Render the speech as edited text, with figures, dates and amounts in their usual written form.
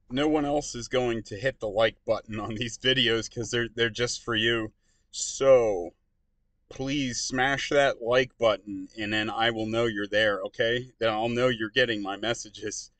no one else is going to hit the like button on these videos because they're just for you. So please smash that like button, and then I will know you're there. Okay? Then I'll know you're getting my messages.